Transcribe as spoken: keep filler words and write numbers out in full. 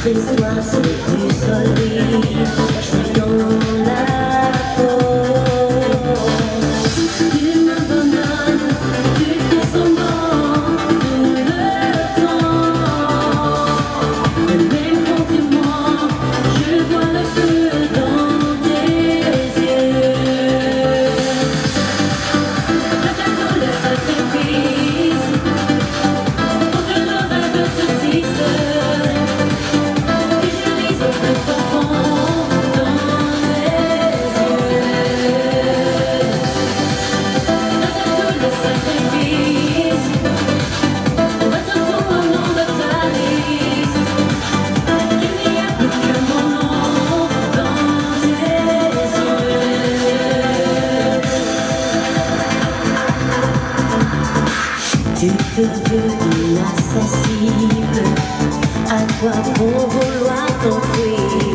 Fais-toi ce plus solide, je suis dans la peau. Tu me abandonnes, tu fais semblant tout le temps. Mais quand tu mens, je vois le feu dans tes yeux. J'attends le sacrifice pour que nos rêves se fixent. Tu te veux inaccessible, à quoi bon vouloir t'enfuir?